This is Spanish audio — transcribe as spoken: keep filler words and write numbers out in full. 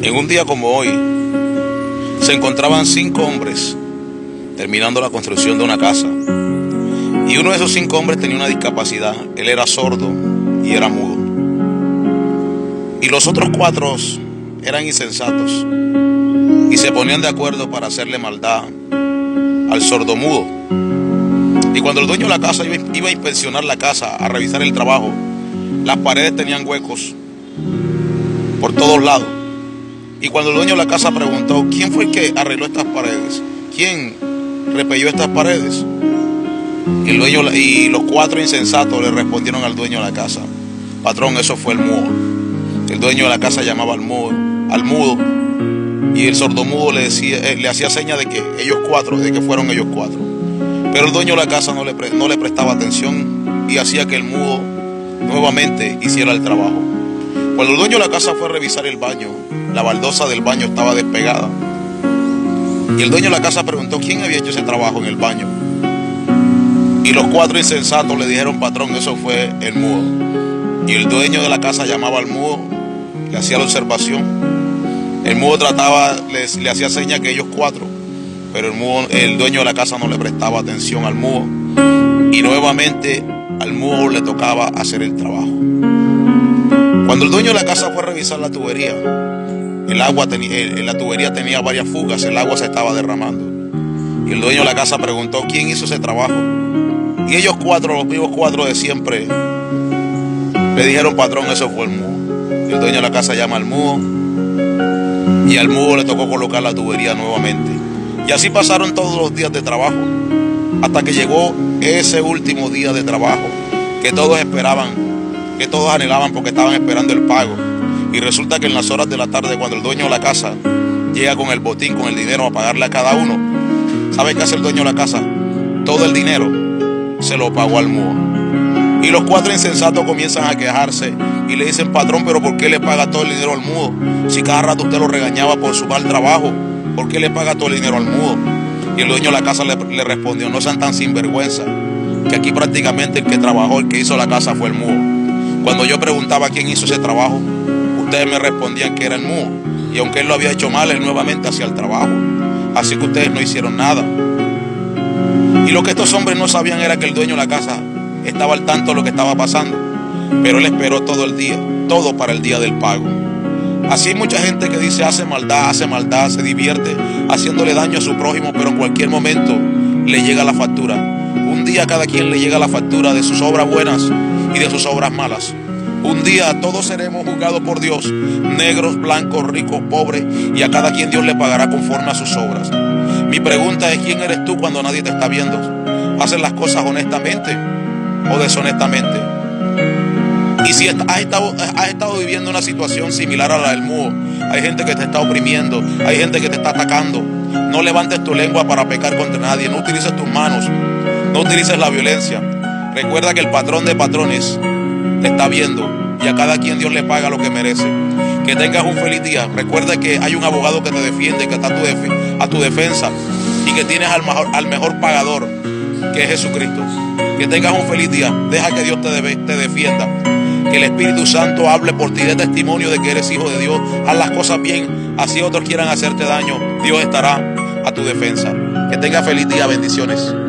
En un día como hoy, se encontraban cinco hombres terminando la construcción de una casa. Y uno de esos cinco hombres tenía una discapacidad. Él era sordo y era mudo. Y los otros cuatro eran insensatos y se ponían de acuerdo para hacerle maldad al sordo mudo. Y cuando el dueño de la casa iba a inspeccionar la casa, a revisar el trabajo, las paredes tenían huecos por todos lados. Y cuando el dueño de la casa preguntó, ¿quién fue el que arregló estas paredes? ¿Quién repelló estas paredes? Y, el dueño, y los cuatro insensatos le respondieron al dueño de la casa, patrón, eso fue el mudo. El dueño de la casa llamaba al mudo, al mudo, y el sordomudo le, decía, eh, le hacía señas de que ellos cuatro, de que fueron ellos cuatro. Pero el dueño de la casa no le, no le prestaba atención y hacía que el mudo nuevamente hiciera el trabajo. Cuando el dueño de la casa fue a revisar el baño, la baldosa del baño estaba despegada. Y el dueño de la casa preguntó quién había hecho ese trabajo en el baño. Y los cuatro insensatos le dijeron, patrón, eso fue el mudo. Y el dueño de la casa llamaba al mudo, le hacía la observación. El mudo trataba, le, le hacía señas que ellos cuatro, pero el, mudo, el dueño de la casa no le prestaba atención al mudo. Y nuevamente al mudo le tocaba hacer el trabajo. Cuando el dueño de la casa fue a revisar la tubería, el agua tenía, el, la tubería tenía varias fugas, el agua se estaba derramando. Y el dueño de la casa preguntó, ¿quién hizo ese trabajo? Y ellos cuatro, los vivos cuatro de siempre, le dijeron, patrón, eso fue el mudo. Y el dueño de la casa llama al mudo, y al mudo le tocó colocar la tubería nuevamente. Y así pasaron todos los días de trabajo, hasta que llegó ese último día de trabajo, que todos esperaban, que todos anhelaban porque estaban esperando el pago. Y resulta que en las horas de la tarde, cuando el dueño de la casa llega con el botín, con el dinero a pagarle a cada uno, ¿sabe qué hace el dueño de la casa? Todo el dinero se lo pagó al mudo. Y los cuatro insensatos comienzan a quejarse y le dicen, patrón, pero ¿por qué le paga todo el dinero al mudo? Si cada rato usted lo regañaba por su mal trabajo, ¿por qué le paga todo el dinero al mudo? Y el dueño de la casa le, le respondió, no sean tan sinvergüenza, que aquí prácticamente el que trabajó, el que hizo la casa fue el mudo. Cuando yo preguntaba quién hizo ese trabajo, ustedes me respondían que era el mudo. Y aunque él lo había hecho mal, él nuevamente hacía el trabajo. Así que ustedes no hicieron nada. Y lo que estos hombres no sabían era que el dueño de la casa estaba al tanto de lo que estaba pasando. Pero él esperó todo el día, todo para el día del pago. Así hay mucha gente que dice, hace maldad, hace maldad, se divierte haciéndole daño a su prójimo, pero en cualquier momento le llega la factura. Un día a cada quien le llega la factura de sus obras buenas y de sus obras malas. Un día todos seremos juzgados por Dios, negros, blancos, ricos, pobres, y a cada quien Dios le pagará conforme a sus obras. Mi pregunta es, ¿quién eres tú cuando nadie te está viendo? ¿Haces las cosas honestamente o deshonestamente? Y si has estado, has estado viviendo una situación similar a la del mudo, hay gente que te está oprimiendo, hay gente que te está atacando, no levantes tu lengua para pecar contra nadie, no utilices tus manos, no utilices la violencia. Recuerda que el patrón de patrones te está viendo y a cada quien Dios le paga lo que merece. Que tengas un feliz día. Recuerda que hay un abogado que te defiende, que está a tu, def a tu defensa, y que tienes al mejor, al mejor pagador, que es Jesucristo. Que tengas un feliz día. Deja que Dios te, debe, te defienda. Que el Espíritu Santo hable por ti, de testimonio de que eres hijo de Dios. Haz las cosas bien, así otros quieran hacerte daño, Dios estará a tu defensa. Que tengas feliz día. Bendiciones.